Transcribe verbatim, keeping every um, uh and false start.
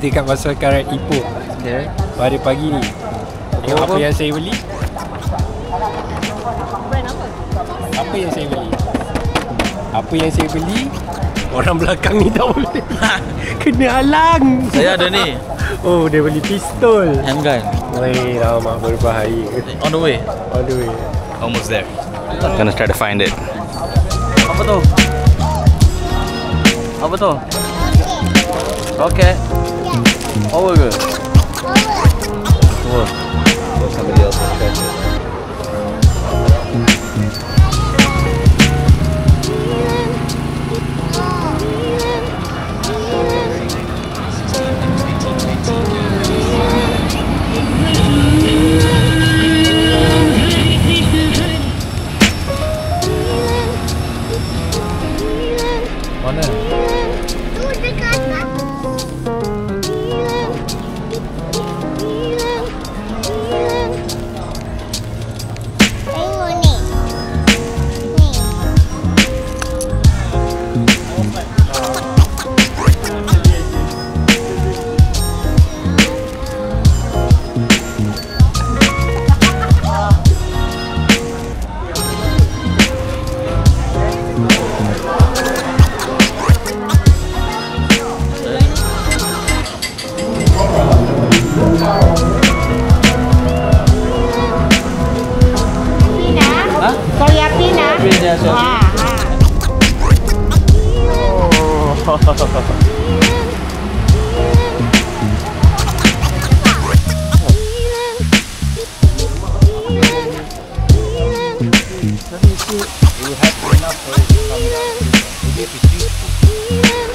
Kita kat masyarakat Ipoh. Okay. Pada pagi ni. Tengok apa, apa yang saya beli? Brand apa? Apa yang saya beli? Apa yang saya beli? Orang belakang ni tak boleh. Kena halang. Saya ada ni. Oh, dia beli pistol. Handgun. Weh, lama berbahaya. On the way. On the way. Almost there. I'm gonna try to find it. Apa tu? Apa tu? Roket. Power ke? Power. So somebody else will try to. Mana? Tu dekat atas. Tengok ni. Ni. Soya pina. Pina, soya Ha, ha. You have enough for it to come down. Maybe if it's